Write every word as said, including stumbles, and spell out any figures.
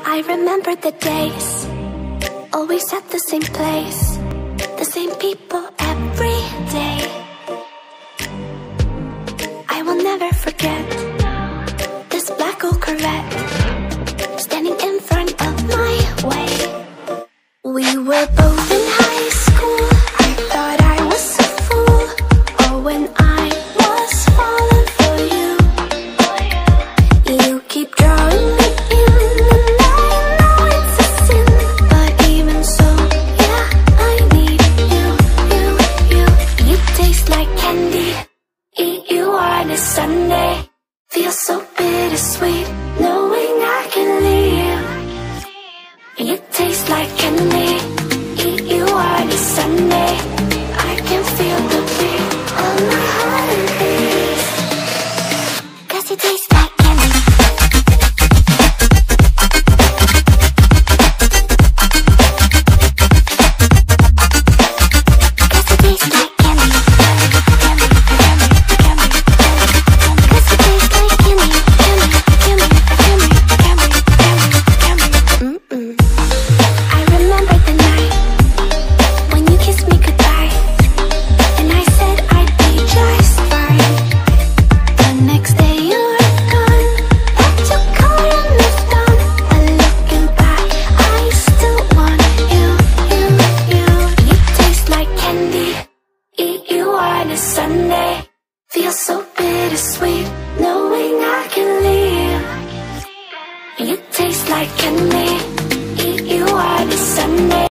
I remember the days, always at the same place, the same people every day. I will never forget this black old Corvette standing in front of my way. We were both in high school. I thought I was a fool. Oh, when I was falling for you. You keep drawing me in, and I know it's a sin, but even so, yeah, I need you, you, you. You taste like candy, eat you on a Sunday. Feels so bittersweet, knowing I can leave. You taste like candy, eat you on a Sunday. I can feel the beat on my heartbeat, 'cause you taste like candy. Sunday feels so bittersweet, knowing I can leave. You taste like candy, eat you on a Sunday.